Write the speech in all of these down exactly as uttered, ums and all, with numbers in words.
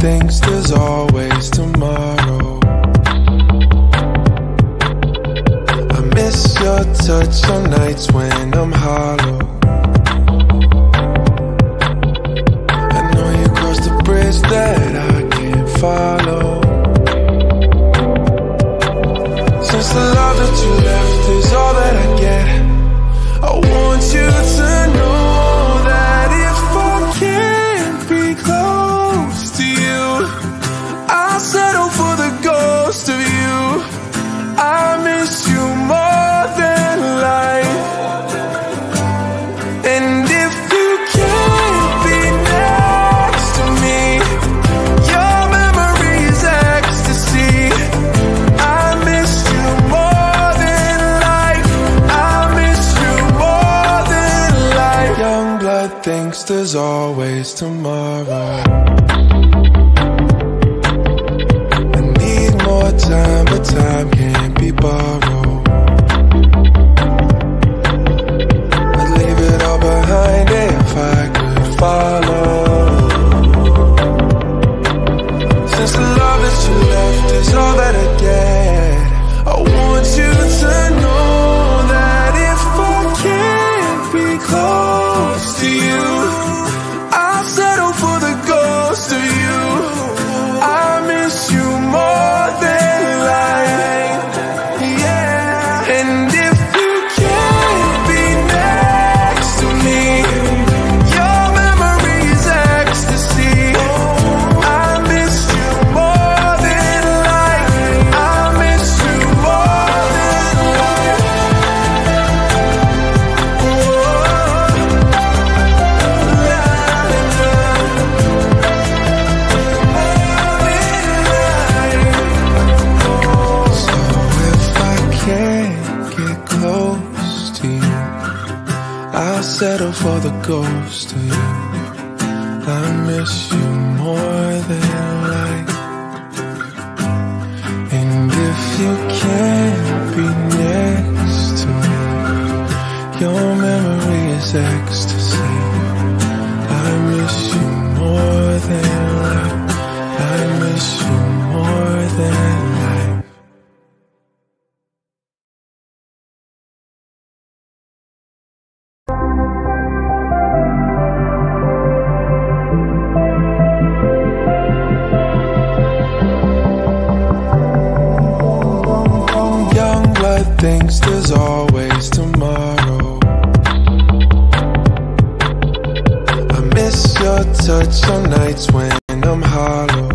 thinks there's always tomorrow. I miss your touch on nights when I'm hollow. I know you crossed a bridge that I can't follow. Since the love that you left is all that I get, I want you to know that if I can't be close to you, I'll settle for the ghost of you. I miss you more than life. And if you can't be next to me, your memory is ecstasy. I miss you more than life. I miss you more than life. Youngblood thinks there's always tomorrow. I need more time, but time can't be borrowed. I'd leave it all behind if I could follow. Since the love that you left is all that I get, I want you to know that if I can't be close to you, I'll settle for the ghost of you. I miss you more than life, yeah. And if you can't be next to me, your memory is ecstasy. I miss you more than life. I miss you more than life. So if I can't get close to you, I'll settle for the ghost of you. I miss you more than life. And if you can't be next to me, your memory is ecstasy. I miss you more than life. I miss you more than life. Youngblood thinks there's always tomorrow. I miss your touch on nights when I'm hollow.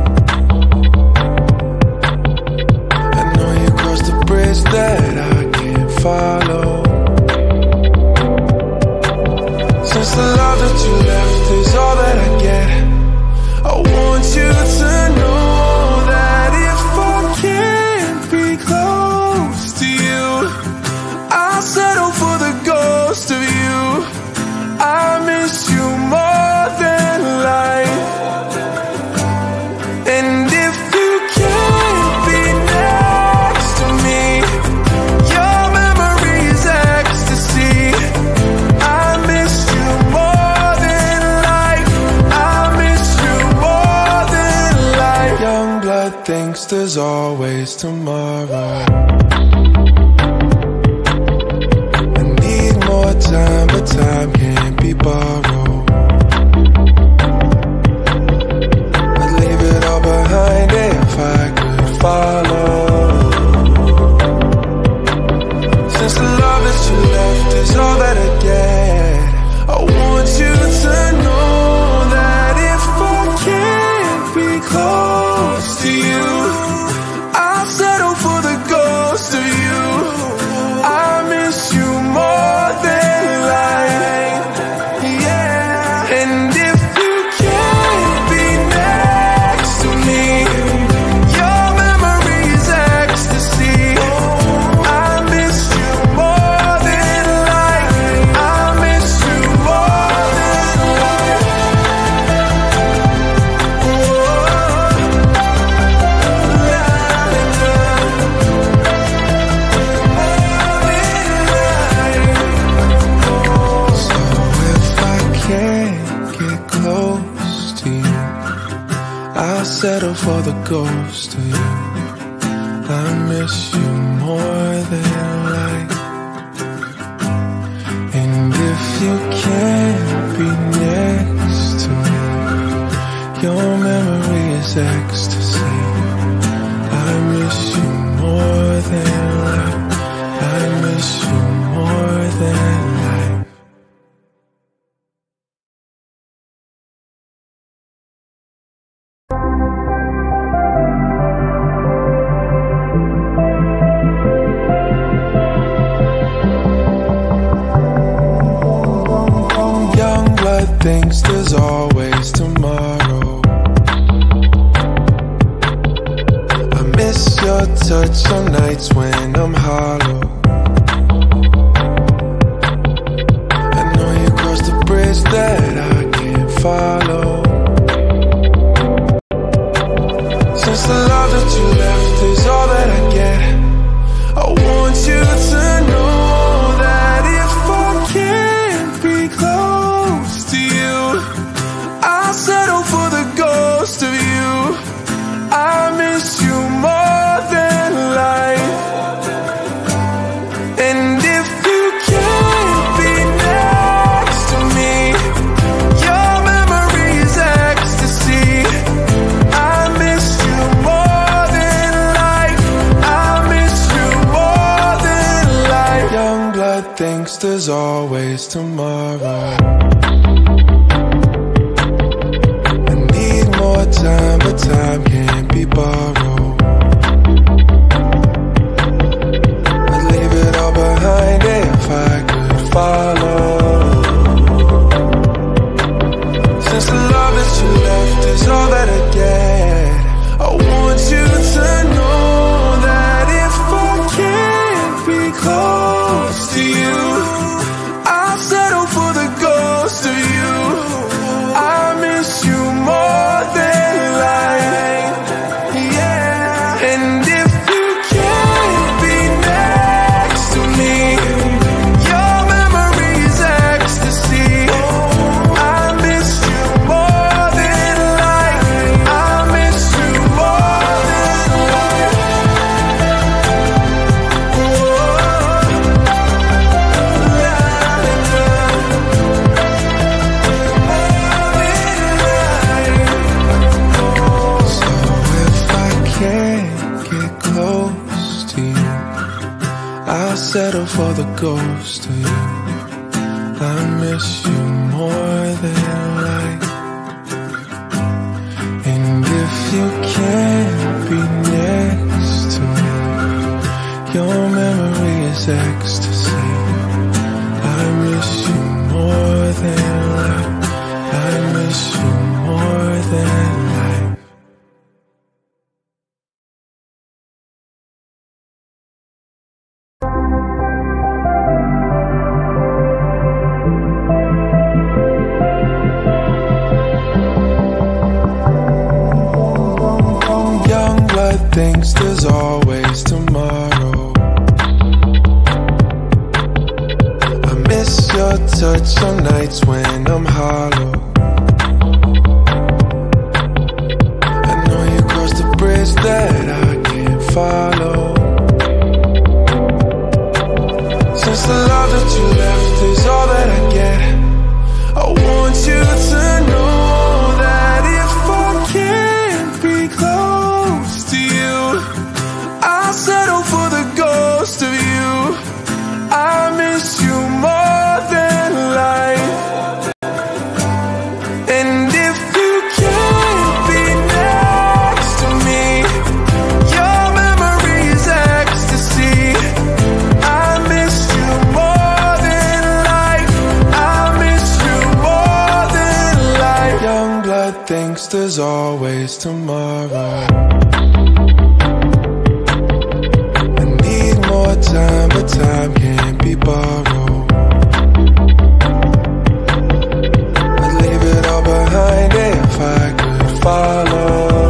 I know you crossed a bridge that I can't follow. Since the love that you left is all that I get, I want you to know that if I can't be close to you, I'll settle for the ghost of you. I miss you more than life. And if you can't be next to me, your memory is ecstasy. I miss you more than life. I miss you more than life. Youngblood thinks there's always tomorrow. I need more time, but time can't be borrowed. I'd leave it all behind if I could follow. Since the love that you left is all that I get, I want you to know that if I can't be close to you, I'll settle for the ghost of you. I miss you more than life, yeah. for the ghost of you. I miss you more than life. And if you can't be next to me, your memory is ecstasy. I miss you more than life. I miss you more than life. Youngblood thinks there's always tomorrow. I miss your touch on nights when I'm hollow. I know you crossed the bridge that I can't follow. Since the love that you left is all that I get, I want you to know that if I can't be close to you, I'll settle for the ghost of you. I miss you more than life. And if you can't be next to me, your memory is ecstasy. I miss you more than life. I miss you more than life. Youngblood thinks there's always tomorrow. I need more time, but time can't be borrowed. I'd leave it all behind if I could follow. Since the love that you left is all that I get, I want you to know that if I can't be close to you, I'll settle for the ghost of you. I miss you more than life. Yeah. And if you can't be next to me, your memory is ecstasy. I miss you more than life. I miss you more than life. So if I can't get close to you, I'll settle for the ghost of you. I miss you more than life. And if you can't be next to me, your memory is ecstasy. I miss you more than life. I miss you more than life. Youngblood thinks there's always tomorrow. I miss your touch on nights when I'm hollow. I know you crossed the bridge that I can't follow. Since the love that you left is all that I get, I want you to know that if I can't be close to you, I'll settle for the ghost of you. I miss you more than life. And if you can't be next to me, your memory is ecstasy. I miss you more than life. I miss you more than life. Youngblood thinks there's always tomorrow. I need more time, but time can't be borrowed. I'd leave it all behind if I could follow.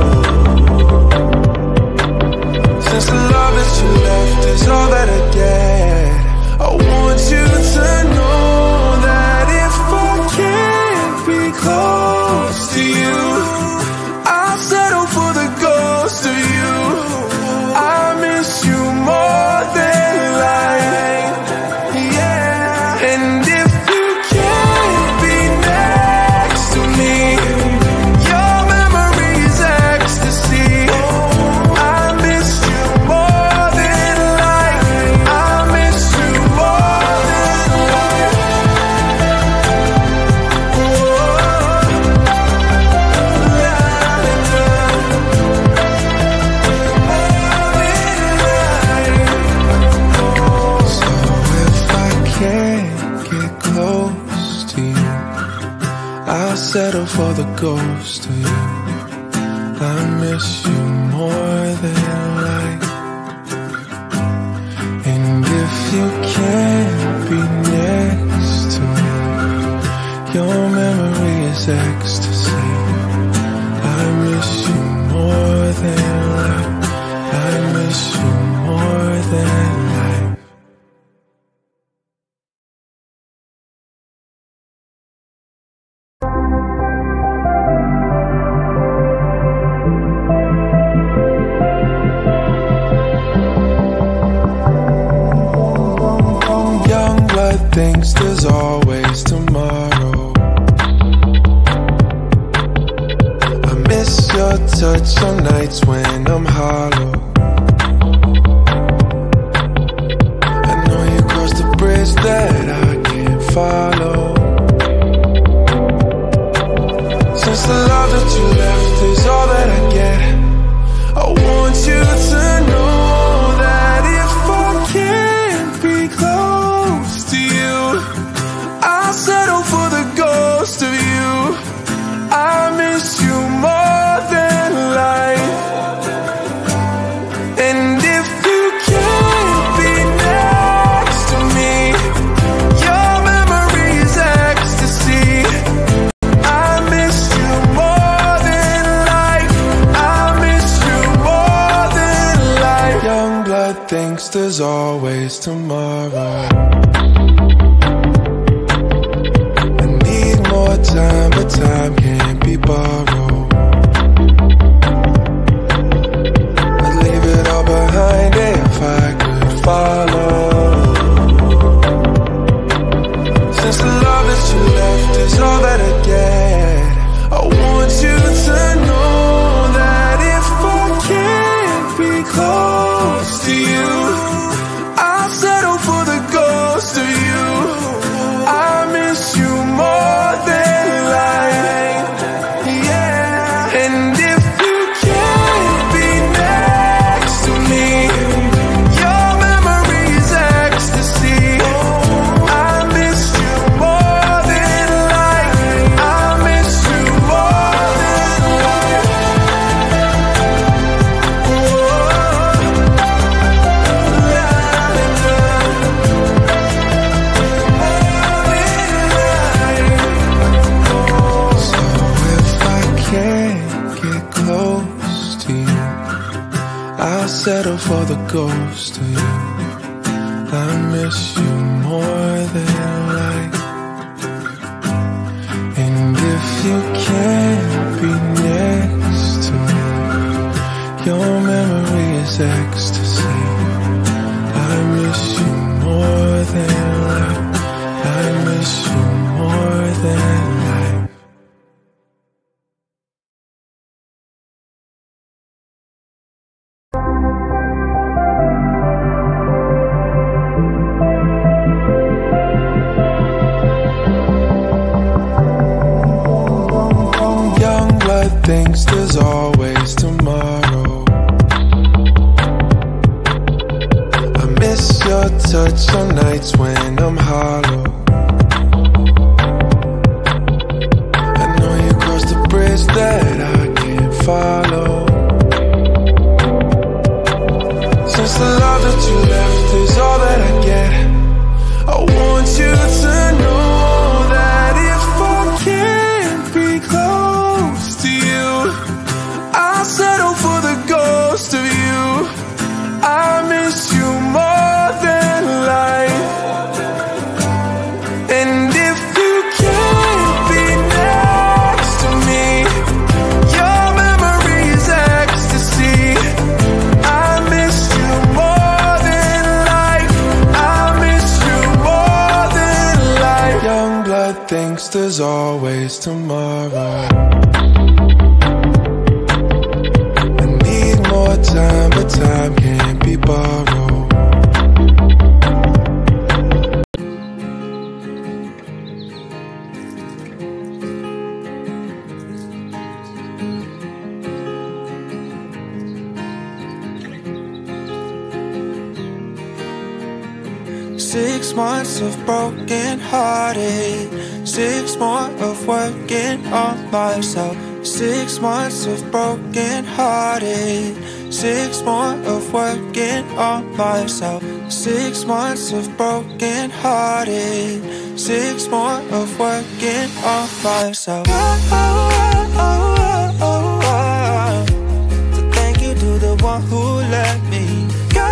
Since the love that you left is all that I get, I want you to know that if I can't be close to you, I'll settle for the ghost. settle for the ghost of you. I miss you more than life. And if you can't be next to me, your memory is ecstasy. I miss you more than life. I miss you more than life. Youngblood thinks there's always tomorrow. I miss your touch some nights when I'm hollow. I know you crossed the bridge that I can't follow. Since the love that you left is all that I get, I want you to know that if I can't be close to you, I'll settle for the ghost of you. I miss you more than life. And if you can't be next to me, your memory is ecstasy. I miss you more than life. I miss you more than life. Youngblood thinks there's always tomorrow. I need more time, but time can't be borrowed. I'd leave it all behind if I could follow. Since the love that you left is all that I get, I want you to know that if I can't be close to you, I'll settle for the ghost of you. I miss you more than life. Yeah. And if you can't be next to me, your memory is ecstasy. I miss you more than life. I miss you more than life. So if I can't get close to you, I'll settle for the ghost of you. I miss you more than life. And if you can't be next to me, your memory is ecstasy. I miss you more than life. I miss you more than life. Youngblood thinks there's always tomorrow. I miss your touch some nights when I'm hollow. I know you crossed the bridge that I can't follow. Since the love that you left is all that I get, I want you to know that if I can't be close to you, I'll settle for the ghost of you. I miss you more than life. And if you can't be next to me, your memory is ecstasy. I miss you more than life. I miss you more than life. Youngblood thinks there's always tomorrow. I need more time, but time can't be borrowed. Six months of broken hearted, six more of working on myself. Six months of broken hearted, six more of working on myself. Six months of broken hearted, six more of working on myself. Oh, oh, oh, oh, oh. So thank you to the one who let me go.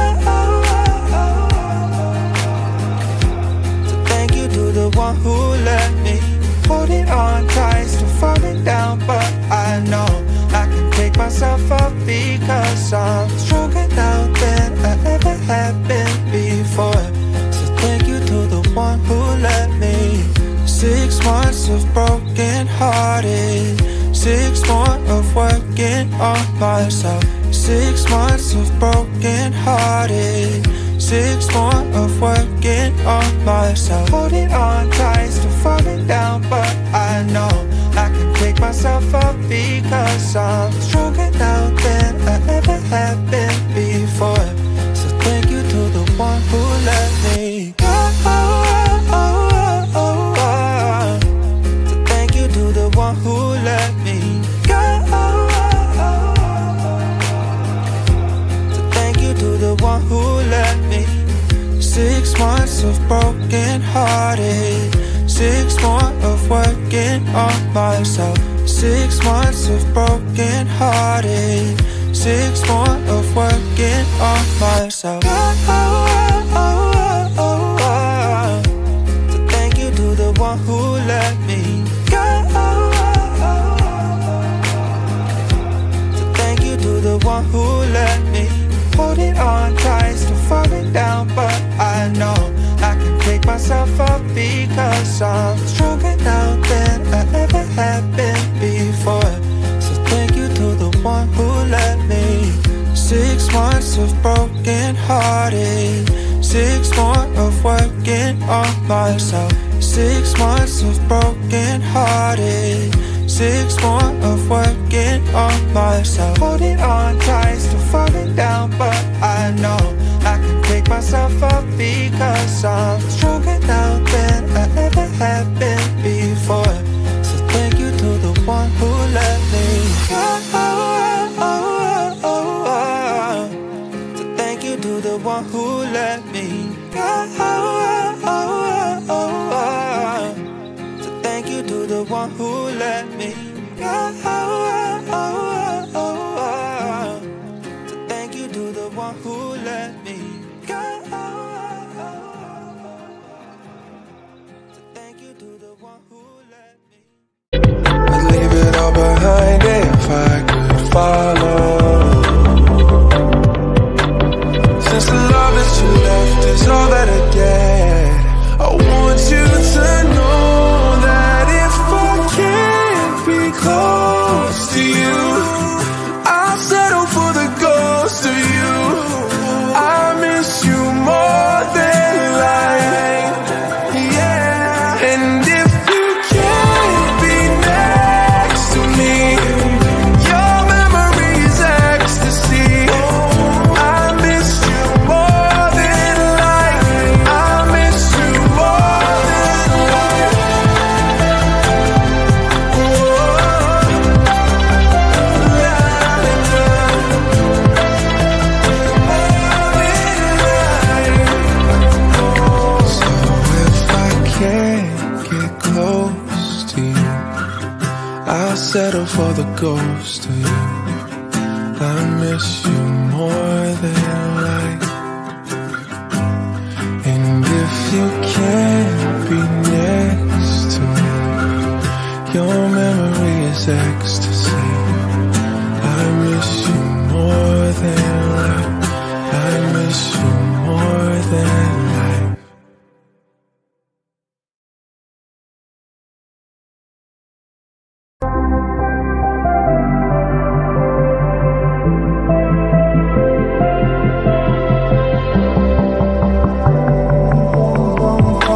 So thank you to the one who let me holding on tight, still falling down, but I know I can pick myself up because I'm stronger now than I ever have been before. So thank you to the one who let me. Six months of broken hearted, six more of working on myself. Six months of broken hearted, six more of working on myself. Holding on tight, still falling down, but I know I can pick myself up because I'm stronger now than I ever have been before. So thank you to the one who let me go. So thank you to the one who let me go. So thank you to the one who let me. Six months of broken hearted, six more of working on myself. Six months of broken hearted, six more of working on myself. Oh, oh, oh, oh, oh. So thank you to the one who let me go. So thank you to the one who let me. Holding on tight, still falling down, but I know I can pick myself up because I'm stronger now than I ever have been before. So thank you to the one who let me. Six months of broken hearted, six more of working on myself. Six months of broken hearted, six more of working on myself. Holding on tight, still falling down, but I know I can pick myself up because I'm stronger now than I ever have been before. So thank you to the one who let me go. So thank you to the one who let me go. So thank you to the one who let me go. So thank you to the one who let me go. So thank you to the one who let me. I'd leave it all behind if I could follow. Since the love that you left is all that I get, I want you to know that if I can't be close to you, I'll settle for the ghost of you. I miss you more than life, yeah. And if you can't be next to me, your memory's ecstasy. I miss you more than life, I miss you more than life. So if I can't get close to you, I'll settle for the ghost of you. I miss you more than life. And if you can't be next to me, your memory is ecstasy. I miss you more than life, I miss you more than life.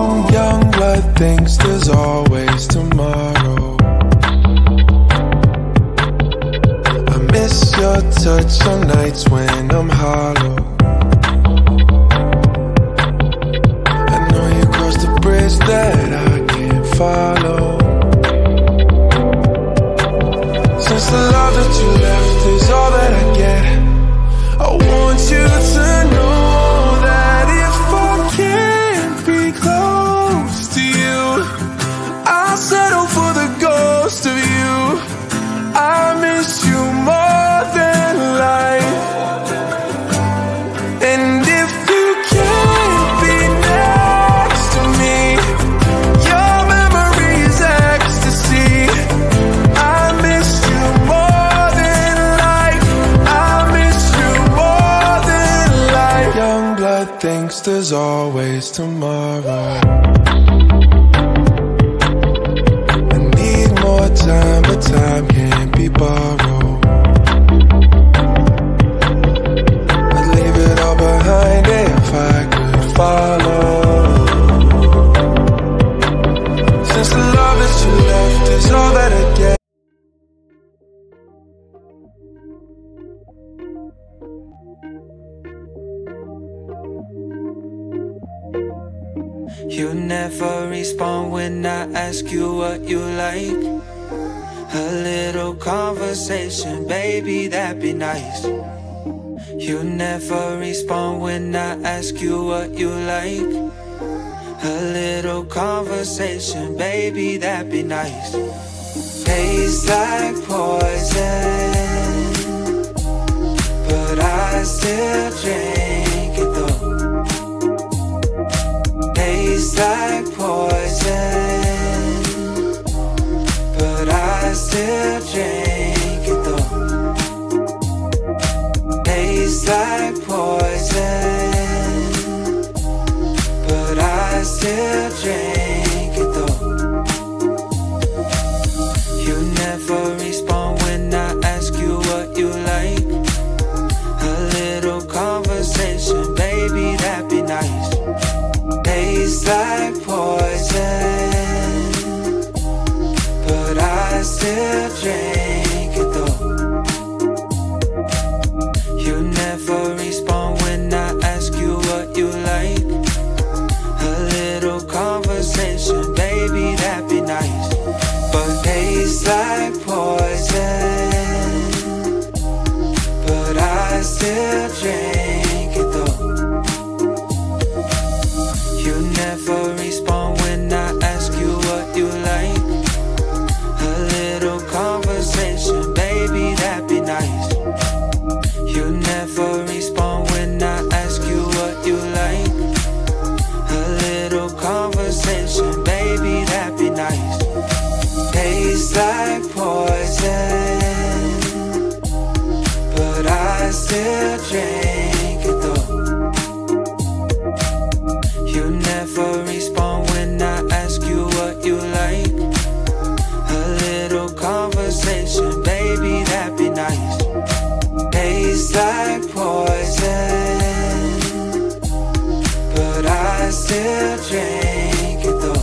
Youngblood thinks there's always tomorrow. but thinks there's always tomorrow. I need more time, but time can't be borrowed. I'd leave it all behind if I could follow. Since the love that you left is all that I get. You never respond when I ask you what you like. A little conversation, baby, that'd be nice. You never respond when I ask you what you like. A little conversation, baby, that'd be nice. Tastes like poison, but I still drink it though. Tastes like poison, but I still drink it though. Tastes like poison, but I still drink it though. You never respond when I ask you what you like. A little conversation, baby, that'd be nice. Tastes like poison, but I still drink it though. You never respond when I ask you what you like. A little conversation, baby, that'd be nice. But tastes like poison, but I still drink it though. You never respond when I ask you what you like. A little conversation, baby, that'd be nice. You never respond when I ask you what you like. A little conversation, baby, that'd be nice. Tastes like poison, but I still drink it though. You never respond when I ask you what you like. A little conversation, baby, that'd be nice. Tastes like poison, but I still drink it though.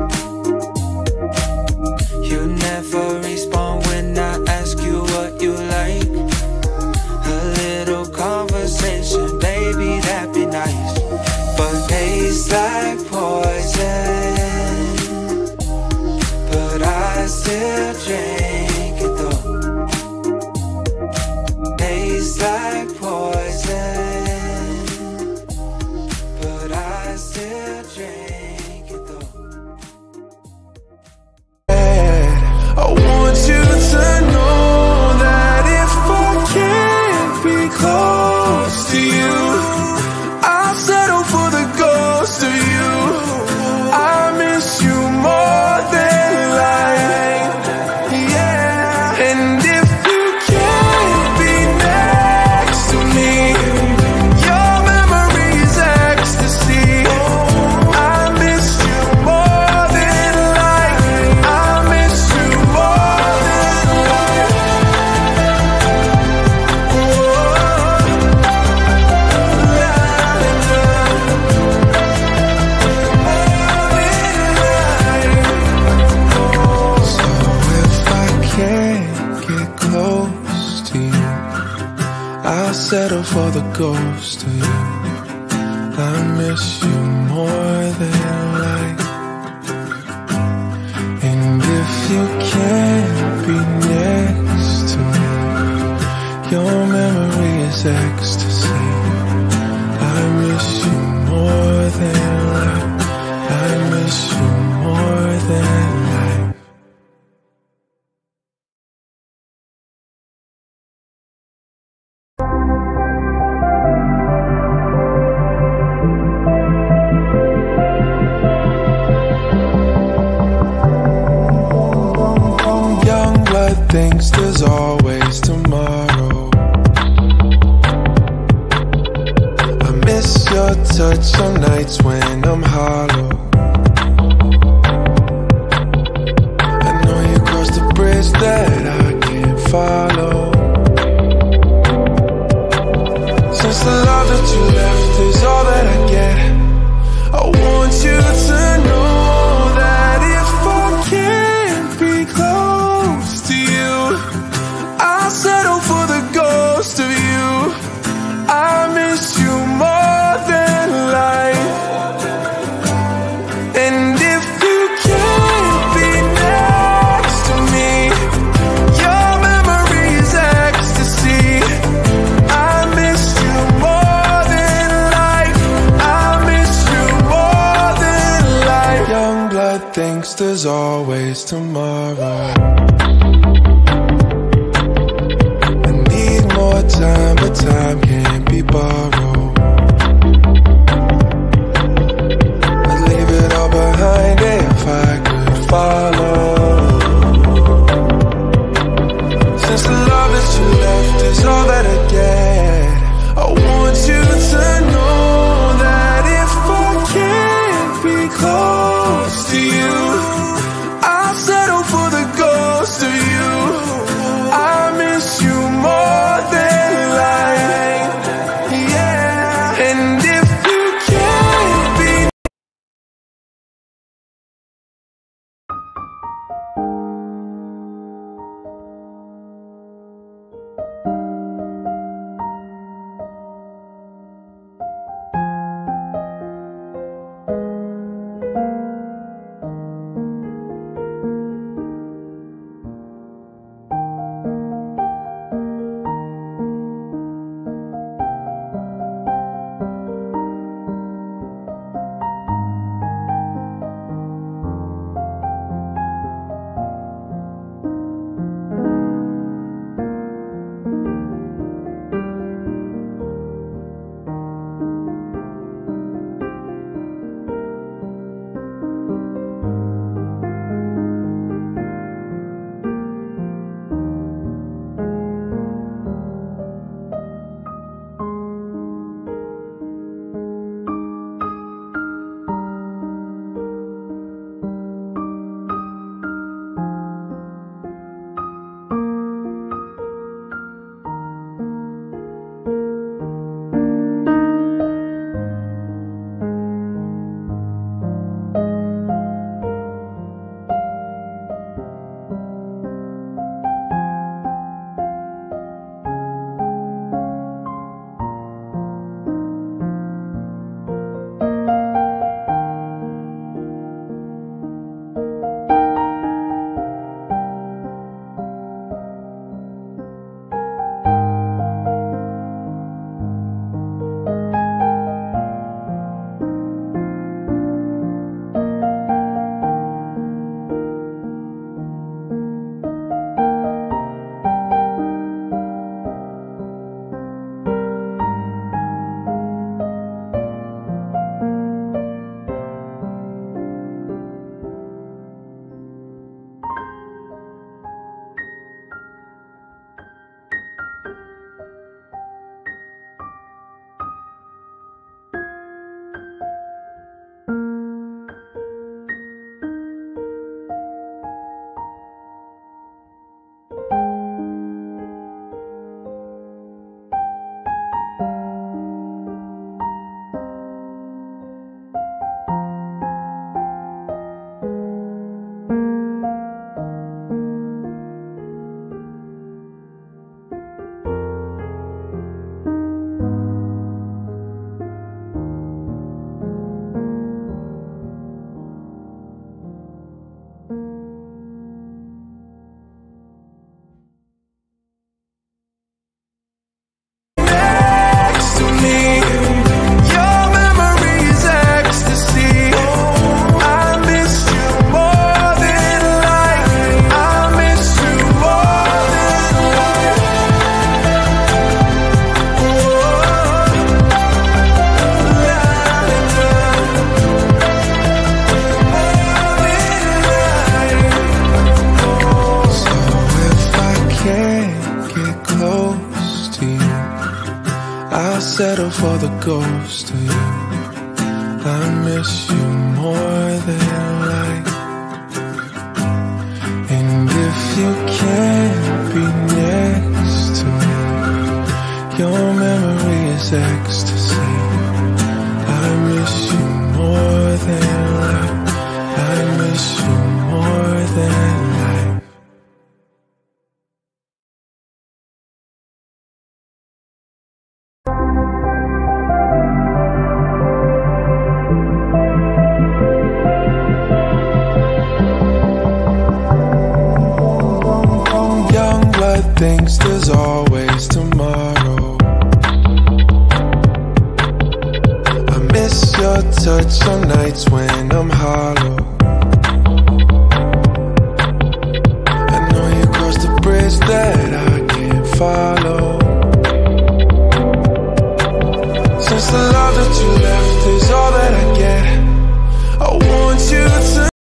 You never respond when I ask you what you like. A little conversation, baby, that'd be nice. But tastes like poison, but I still drink it though. Tastes like poison, but I still drink it though. I want you to know that if I can't be close to you, I'll settle for the ghost of you. I miss you more than life, yeah. And if you can't be next to me, your memory is ecstasy. I miss you more than life. I miss you more than life. So if I can't get close to you, I'll settle for the ghost of you. I miss you more than life. And if you can't be next to me, your memory is ecstasy. I miss you more than life. I miss you more than life. miss your touch some nights when I'm hollow. I know you crossed the bridge that I can't follow. Since the love that you left is all that I get, I want you to know that if I can't be close to you, I'll settle for the ghost of you. I miss you more than life. And if you can't be next to me, your memory is ecstasy. I miss you more than life. I miss you more than life. Youngblood thinks there's always tomorrow. I need more time, but time can't be borrowed. I'd leave it all behind if I could follow. Since the love that you left is all that I get, I want you to know that if I can't be close to you, I'll settle for the ghost of you. the ghost of you. I miss you more than life. And if you can't be next to me, your memory is ecstasy. I miss you more than life. I miss you more than life. Youngblood thinks there's always tomorrow. I miss your touch on nights when I'm hollow. I know you crossed the bridge that I can't follow. Since the love that you left is all that I get,